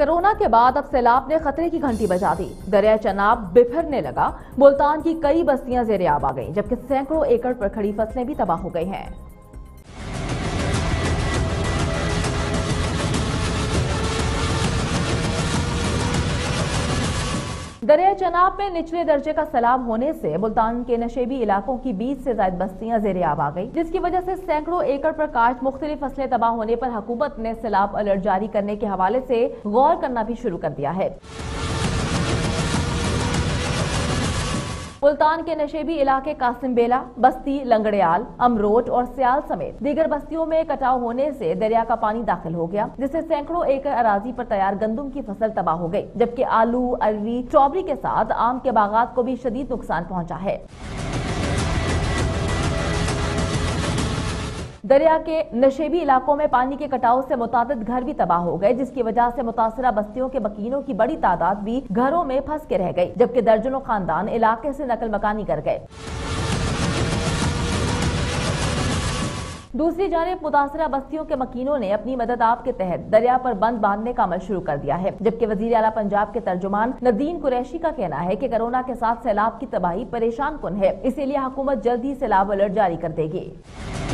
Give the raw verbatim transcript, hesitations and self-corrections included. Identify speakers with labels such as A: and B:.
A: Corona के बाद अब सैलाब ने खतरे की घंटी बजा दी। दरिया चनाब बिफरने लगा। मुल्तान की कई बस्तियां ज़ेरे आब आ गईं, जबकि सैकड़ों एकड़ पर खड़ी फसलें भी तबाह हो गई हैं। दरिया चनाब में निचले दर्जे का सैलाब होने से मुल्तान के नशेबी इलाकों की बीस से ज्यादा बस्तियां ज़ेरे आब आ गई, जिसकी वजह से सैकड़ों एकड़ पर काश्त मुख्तलिफ फसलें तबाह होने पर हुकूमत ने सैलाब अलर्ट जारी करने के हवाले से गौर करना भी शुरू कर दिया है। मुल्तान के नशेबी इलाके कासिम बेला, बस्ती लंगड़ियाल, अमरोट और सियाल समेत दीगर बस्तियों में कटाव होने से दरिया का पानी दाखिल हो गया, जिससे सैकड़ों एकड़ अराजी पर तैयार गंदम की फसल तबाह हो गई, जबकि आलू, अरवी, स्ट्रॉबेरी के साथ आम के बागात को भी शदीद नुकसान पहुंचा है। दरिया के नशेबी इलाकों में पानी के कटाव से मुतादिद घर भी तबाह हो गए, जिसकी वजह से मुतासरा बस्तियों के मकीनों की बड़ी तादाद भी घरों में फंस के रह गई, जबकि दर्जनों खानदान इलाके से नकल मकानी कर गए। दूसरी जानिब मुतासरा बस्तियों के मकीनों ने अपनी मदद आप के तहत दरिया पर बंद बांधने का अमल शुरू कर दिया है, जबकि वजीर आला पंजाब के तर्जुमान नदीन कुरैशी का कहना है कि कोरोना के साथ सैलाब की तबाही परेशान कुन है, इसीलिए हुकूमत जल्द ही सैलाब अलर्ट जारी कर देगी।